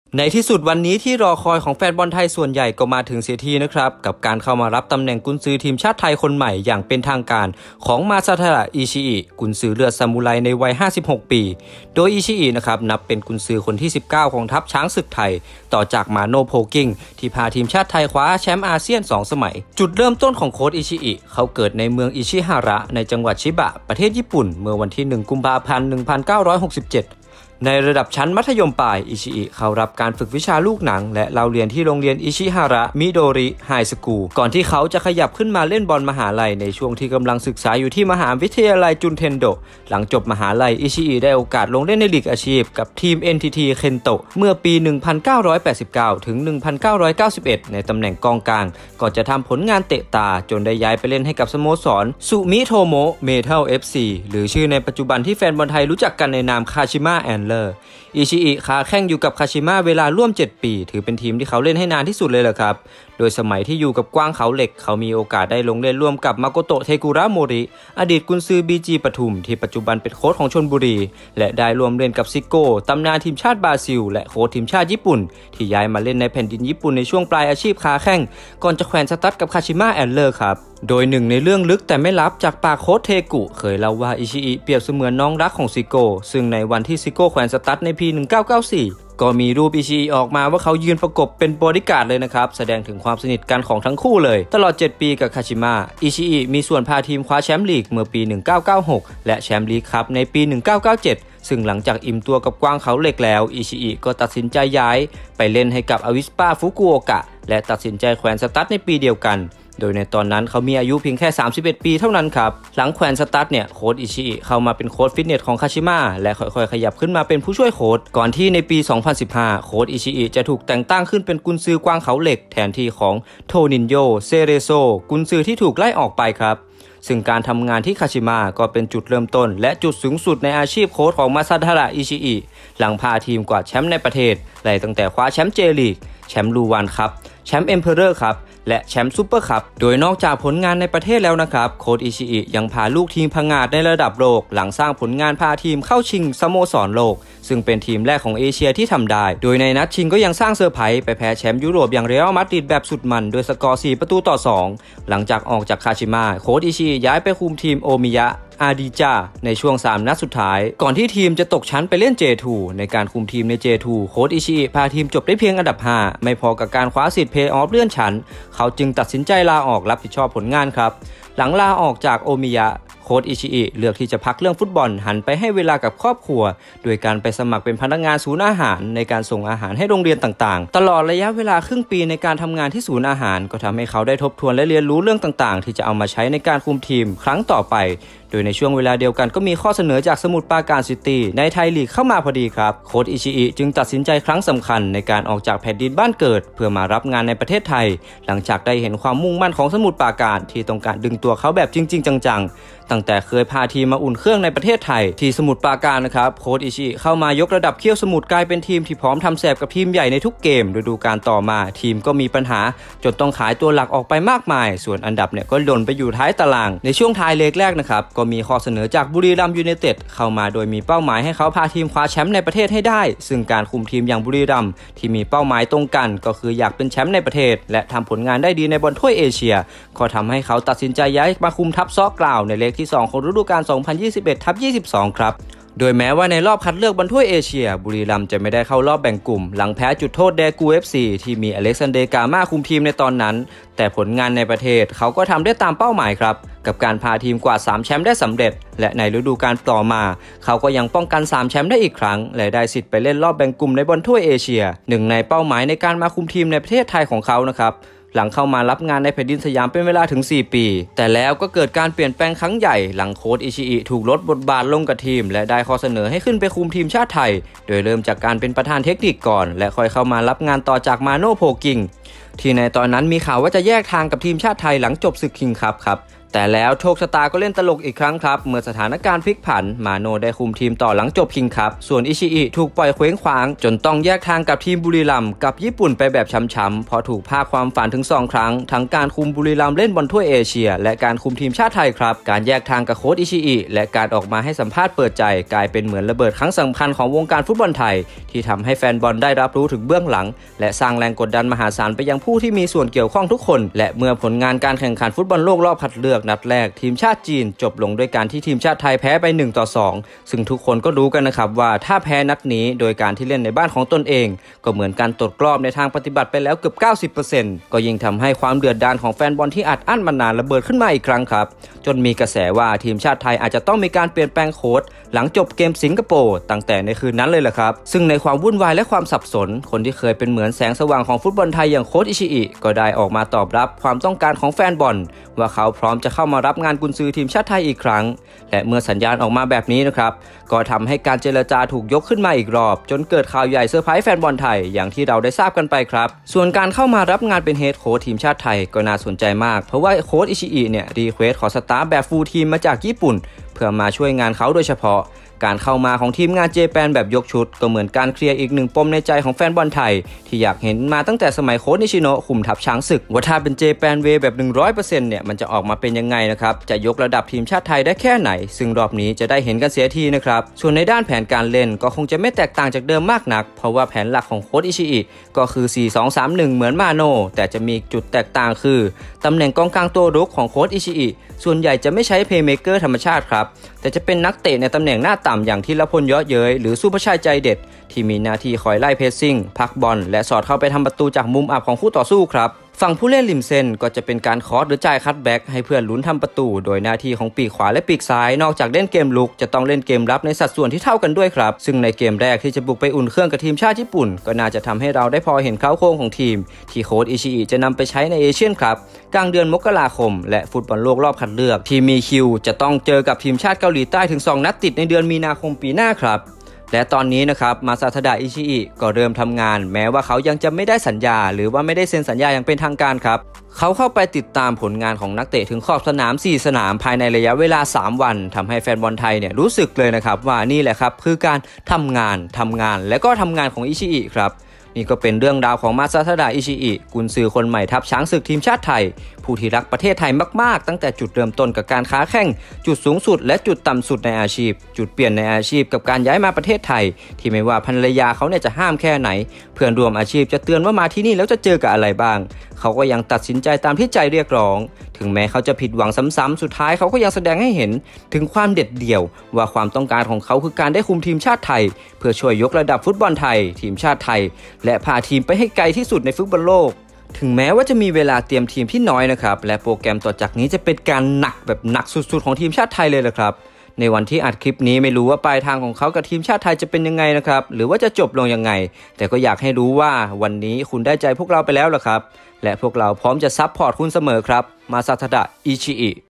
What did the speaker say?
ในที่สุดวันนี้ที่รอคอยของแฟนบอลไทยส่วนใหญ่ก็มาถึงเสียทีนะครับกับการเข้ามารับตำแหน่งกุนซือทีมชาติไทยคนใหม่อย่างเป็นทางการของมาซาทาระอิชิอิกุนซือเลือดซามูไรในวัย56ปีโดยอิชิอินะครับนับเป็นกุนซือคนที่19ของทัพช้างศึกไทยต่อจากมาโนโพกิงที่พาทีมชาติไทยคว้าแชมป์อาเซียน2 สมัยจุดเริ่มต้นของโค้ชอิชิอิเขาเกิดในเมืองอิชิฮาระในจังหวัดชิบะประเทศญี่ปุ่นเมื่อวันที่1 กุมภาพันธ์ 1967ในระดับชั้นมัธยมปลายอิชิอิเข้ารับการฝึกวิชาลูกหนังและเราเรียนที่โรงเรียนอิชิฮาระมิโดริไฮสคูลก่อนที่เขาจะขยับขึ้นมาเล่นบอลมหาลัยในช่วงที่กำลังศึกษาอยู่ที่มหาวิทยาลัยจุนเทนโดหลังจบมหาลัยอิชิอิได้โอกาสลงเล่นในลีกอาชีพกับทีม NTT เคนโตะเมื่อปี 1989 ถึง 1991 ในตำแหน่งกองกลางก่อนจะทำผลงานเตะตาจนได้ย้ายไปเล่นให้กับสโมสรสุมิโทโมะเมทัล FC หรือชื่อในปัจจุบันที่แฟนบอลไทยรู้จักกันในนามคาชิมะแอนเลอร์อิชิอิค้าแข่งอยู่กับคาชิมะเวลาร่วม7 ปีถือเป็นทีมที่เขาเล่นให้นานที่สุดเลยแหละครับโดยสมัยที่อยู่กับกว้างเขาเหล็กเขามีโอกาสได้ลงเล่นร่วมกับมาโกโตะเทกุระโมริอดีตกุนซือบีจีปทุมที่ปัจจุบันเป็นโค้ชของชลบุรีและได้ร่วมเล่นกับซิโก้ตำนานทีมชาติบราซิลและโค้ชทีมชาติญี่ปุ่นที่ย้ายมาเล่นในแผ่นดินญี่ปุ่นในช่วงปลายอาชีพค้าแข่งก่อนจะแขวนสตั๊ดกับคาชิมะแอนเลอร์ครับโดยหนึ่งในเรื่องลึกแต่ไม่ลับจากปากโค้ชเทกุเคยเล่าว่าอิชิอิเปรียบเสมือนน้องรักของซิโก้ซึ่งในวันที่ซิโก้แขวนสตั๊ดในปี 1994ก็มีรูปอิชิอิออกมาว่าเขายืนประกบเป็นบอดี้การ์ดเลยนะครับแสดงถึงความสนิทกันของทั้งคู่เลยตลอด7 ปีกับคาชิมะอิชิอิมีส่วนพาทีมคว้าแชมป์ลีกเมื่อปี 1996 และแชมป์ลีกคัพในปี 1997 ซึ่งหลังจากอิ่มตัวกับกวางเขาเหล็กแล้วอิชิอิก็ตัดสินใจย้ายไปเล่นให้กับอวิสปาฟุกุโอกะและตัดสินใจแขวนสตั๊ดในปีเดียวกันโดยในตอนนั้นเขามีอายุเพียงแค่31 ปีเท่านั้นครับหลังแขวนสตั๊ดเนี่ยโค้ชอิชิอิเข้ามาเป็นโค้ชฟิตเนสของคาชิมะและค่อยๆขยับขึ้นมาเป็นผู้ช่วยโค้ชก่อนที่ในปี 2015 โค้ชอิชิอิจะถูกแต่งตั้งขึ้นเป็นกุนซือกวางเขาเหล็กแทนที่ของโทนินโยเซเรโซกุนซือที่ถูกไล่ออกไปครับซึ่งการทำงานที่คาชิมะก็เป็นจุดเริ่มต้นและจุดสูงสุดในอาชีพโค้ชของมาซาทาระอิชิอิหลังพาทีมกวาดแชมป์ในประเทศไล่ตั้งแต่คว้าแชมป์เจลีกแชมป์ลูวันครับแชมป์เอ็มเพอเรอร์ครับและแชมป์ซูเปอร์คัพโดยนอกจากผลงานในประเทศแล้วนะครับโค้ชอิชิอิยังพาลูกทีมพังงาดในระดับโลกหลังสร้างผลงานพาทีมเข้าชิงสโมสรโลกซึ่งเป็นทีมแรกของเอเชียที่ทำได้โดยในนัดชิงก็ยังสร้างเซอร์ไพรส์ไปแพ้แชมป์ยุโรปอย่างเรอัลมาดริดแบบสุดมันด้วยสกอร์ 4-2หลังจากออกจากคาชิมะโค้ชอิชิอิย้ายไปคุมทีมโอมิยะอาดิจาในช่วง3 นัดสุดท้ายก่อนที่ทีมจะตกชั้นไปเล่น J2 ในการคุมทีมใน J2 โค้ชอิชิอิพาทีมจบได้เพียงอันดับ5ไม่พอกับการคว้าสิทธิ์เพลย์ออฟเลื่อนชั้นเขาจึงตัดสินใจลาออกรับผิดชอบผลงานครับหลังลาออกจากโอมิยะโค้ชอิชิอิเลือกที่จะพักเรื่องฟุตบอลหันไปให้เวลากับครอบครัวโดยการไปสมัครเป็นพนักงานศูนย์อาหารในการส่งอาหารให้โรงเรียนต่างๆตลอดระยะเวลาครึ่งปีในการทำงานที่ศูนย์อาหารก็ทำให้เขาได้ทบทวนและเรียนรู้เรื่องต่างๆที่จะเอามาใช้ในการคุมทีมครั้งต่อไปโดยในช่วงเวลาเดียวกันก็มีข้อเสนอจากสมุทรปราการซิตี้ในไทยลีกเข้ามาพอดีครับโค้ชอิชิอิจึงตัดสินใจครั้งสำคัญในการออกจากแผ่นดินบ้านเกิดเพื่อมารับงานในประเทศไทยหลังจากได้เห็นความมุ่งมั่นของสมุทรปราการที่ต้องการดึงตัวเขาแบบจริงๆจังๆตั้งแต่เคยพาทีมมาอุ่นเครื่องในประเทศไทยที่สมุทรปราการนะครับโค้ชอิชิอิเข้ามายกระดับเขี้ยวสมุทรกลายเป็นทีมที่พร้อมทำแสบกับทีมใหญ่ในทุกเกมฤดูกาลต่อมาทีมก็มีปัญหาจนต้องขายตัวหลักออกไปมากมายส่วนอันดับเนี่ยก็หล่นไปอยู่ท้ายตารางในช่วงท้ายเลกแรกนะครับก็มีข้อเสนอจากบุรีรัมย์ยูไนเต็ดเข้ามาโดยมีเป้าหมายให้เขาพาทีมคว้าแชมป์ในประเทศให้ได้ซึ่งการคุมทีมอย่างบุรีรัมย์ที่มีเป้าหมายตรงกันก็คืออยากเป็นแชมป์ในประเทศและทำผลงานได้ดีในบอลถ้วยเอเชียก็ทำให้เขาตัดสินใจย้ายมาคุมทัพซ้อกล่าวในเลกที่2ของฤดูกาล 2021-22 ครับโดยแม้ว่าในรอบคัดเลือกบอลถ้วยเอเชียบุรีรัมย์จะไม่ได้เข้ารอบแบ่งกลุ่มหลังแพ้จุดโทษแดกู FC ที่มีอเล็กซานเดร์ กาม่าคุมทีมในตอนนั้นแต่ผลงานในประเทศเขาก็ทำได้ตามเป้าหมายครับกับการพาทีมกวาด3 แชมป์ได้สำเร็จและในฤดูกาลต่อมาเขาก็ยังป้องกัน3 แชมป์ได้อีกครั้งและได้สิทธิ์ไปเล่นรอบแบ่งกลุ่มในบอลถ้วยเอเชียหนึ่งในเป้าหมายในการมาคุมทีมในประเทศไทยของเขานะครับหลังเข้ามารับงานในแผ่นดินสยามเป็นเวลาถึง4 ปีแต่แล้วก็เกิดการเปลี่ยนแปลงครั้งใหญ่หลังโค้ชอิชิอิถูกลดบทบาทลงกับทีมและได้ข้อเสนอให้ขึ้นไปคุมทีมชาติไทยโดยเริ่มจากการเป็นประธานเทคนิคก่อนและค่อยเข้ามารับงานต่อจากมาโนโพกิงที่ในตอนนั้นมีข่าวว่าจะแยกทางกับทีมชาติไทยหลังจบศึกคิงส์คัพครับแต่แล้วโชคชะตาก็เล่นตลกอีกครั้งครับเมื่อสถานการณ์พลิกผันมาโน่ได้คุมทีมต่อหลังจบคิงคัพส่วนอิชิอิถูกปล่อยเคว้งคว้างจนต้องแยกทางกับทีมบุรีรัมย์กับญี่ปุ่นไปแบบช้ำๆเพราะถูกพรากความฝันถึง2 ครั้งทั้งการคุมบุรีรัมย์เล่นบอลถ้วยเอเชียและการคุมทีมชาติไทยครับการแยกทางกับโค้ชอิชิอิและการออกมาให้สัมภาษณ์เปิดใจกลายเป็นเหมือนระเบิดครั้งสำคัญของวงการฟุตบอลไทยที่ทำให้แฟนบอลได้รับรู้ถึงเบื้องหลังและสร้างแรงกดดันมหาศาลไปยังผู้ที่มีส่วนเกี่ยวข้องทุกคนและเมื่อผลงานการแข่งขันฟุตบอลโลกรอบคัดเลือกนัดแรกทีมชาติจีนจบลงด้วยการที่ทีมชาติไทยแพ้ไป1-2ซึ่งทุกคนก็รู้กันนะครับว่าถ้าแพ้นัดนี้โดยการที่เล่นในบ้านของตนเองก็เหมือนการตกรอบในทางปฏิบัติไปแล้วเกือบ 90% ก็ยิ่งทำให้ความเดือดดาลของแฟนบอลที่อัดอั้นมานานระเบิดขึ้นมาอีกครั้งครับจนมีกระแสว่าทีมชาติไทยอาจจะต้องมีการเปลี่ยนแปลงโค้ชหลังจบเกมสิงคโปร์ตั้งแต่ในคืนนั้นเลยแหละครับซึ่งในความวุ่นวายและความสับสนคนที่เคยเป็นเหมือนแสงสว่างของฟุตบอลไทยอย่างโค้ชอิชิอิก็ได้ออกมาตอบรับความต้องการของแฟนบอลว่าเขาพร้อมจะเข้ามารับงานกุนซือทีมชาติไทยอีกครั้งและเมื่อสัญญาณออกมาแบบนี้นะครับก็ทำให้การเจรจาถูกยกขึ้นมาอีกรอบจนเกิดข่าวใหญ่เซอร์ไพรส์แฟนบอลไทยอย่างที่เราได้ทราบกันไปครับส่วนการเข้ามารับงานเป็นเฮดโค้ชทีมชาติไทยก็น่าสนใจมากเพราะว่าโค้ชอิชิอิเนี่ยรีเควสขอสตาฟแบบฟูลทีมมาจากญี่ปุ่นเพื่อมาช่วยงานเขาโดยเฉพาะการเข้ามาของทีมงานเจแปนแบบยกชุดก็เหมือนการเคลียร์อีกหนึ่งปมในใจของแฟนบอลไทยที่อยากเห็นมาตั้งแต่สมัยโค้ชนิชิโนะคุมทัพช้างศึกว่าถ้าเป็นเจแปนเวแบบ 100% เนี่ยมันจะออกมาเป็นยังไงนะครับจะยกระดับทีมชาติไทยได้แค่ไหนซึ่งรอบนี้จะได้เห็นกันเสียทีนะครับส่วนในด้านแผนการเล่นก็คงจะไม่แตกต่างจากเดิมมากนักเพราะว่าแผนหลักของโค้ชอิชิอิก็คือ 4-2-3-1 เหมือนมาโน่แต่จะมีจุดแตกต่างคือตำแหน่งกองกลางตัวรุกของโค้ชอิชิอิส่วนใหญ่จะไม่ใช้เพลย์เมเกอร์ธรรมชาติครับแต่จะเป็นนักเตะในตำแหน่งหน้าต่ำอย่างธีรพลเยาะเย้ยหรือสุภชัยใจเด็ดที่มีหน้าที่คอยไล่เพสซิ่งพักบอลและสอดเข้าไปทำประตูจากมุมอับของคู่ต่อสู้ครับฝั่งผู้เล่นริมเส้นก็จะเป็นการคอสหรือจ่ายคัตแบ็กให้เพื่อนลุ้นทำประตูโดยหน้าที่ของปีกขวาและปีกซ้ายนอกจากเล่นเกมลุกจะต้องเล่นเกมรับในสัดส่วนที่เท่ากันด้วยครับซึ่งในเกมแรกที่จะบุกไปอุ่นเครื่องกับทีมชาติญี่ปุ่นก็น่าจะทำให้เราได้พอเห็นเค้าโครงของทีมที่โค้ชอิชิอิจะนำไปใช้ในเอเชียนครับกลางเดือนมกราคมและฟุตบอลโลกรอบคัดเลือกที่มีคิวจะต้องเจอกับทีมชาติเกาหลีใต้ถึง2 นัดติดในเดือนมีนาคมปีหน้าครับและตอนนี้นะครับมาซาทาดะอิชิอิก็เริ่มทำงานแม้ว่าเขายังจะไม่ได้สัญญาหรือว่าไม่ได้เซ็นสัญญาอย่างเป็นทางการครับเขาเข้าไปติดตามผลงานของนักเตะถึงขอบสนาม4 สนามภายในระยะเวลา3 วันทำให้แฟนบอลไทยเนี่ยรู้สึกเลยนะครับว่านี่แหละครับคือการทำงานและก็ทำงานของอิชิอิครับนี่ก็เป็นเรื่องราวของมาซาทาดะอิชิอิกุนซือคนใหม่ทัพช้างศึกทีมชาติไทยผู้ที่รักประเทศไทยมากๆตั้งแต่จุดเริ่มต้นกับการค้าแข่งจุดสูงสุดและจุดต่ำสุดในอาชีพจุดเปลี่ยนในอาชีพกับการย้ายมาประเทศไทยที่ไม่ว่าภรรยาเขาเนี่ยจะห้ามแค่ไหนเพื่อนร่วมอาชีพจะเตือนว่ามาที่นี่แล้วจะเจอกับอะไรบ้างเขาก็ยังตัดสินใจตามที่ใจเรียกร้องถึงแม้เขาจะผิดหวังซ้ำๆสุดท้ายเขาก็ยังแสดงให้เห็นถึงความเด็ดเดี่ยวว่าความต้องการของเขาคือการได้คุมทีมชาติไทยเพื่อช่วยยกระดับฟุตบอลไทยทีมชาติไทยและพาทีมไปให้ไกลที่สุดในฟุตบอลโลกถึงแม้ว่าจะมีเวลาเตรียมทีมที่น้อยนะครับและโปรแกรมต่อจากนี้จะเป็นการหนักแบบหนักสุดๆของทีมชาติไทยเลยแหละครับในวันที่อัดคลิปนี้ไม่รู้ว่าปลายทางของเขากับทีมชาติไทยจะเป็นยังไงนะครับหรือว่าจะจบลงยังไงแต่ก็อยากให้รู้ว่าวันนี้คุณได้ใจพวกเราไปแล้วล่ะครับและพวกเราพร้อมจะซัพพอร์ตคุณเสมอครับมาซาทาดะอิชิอิ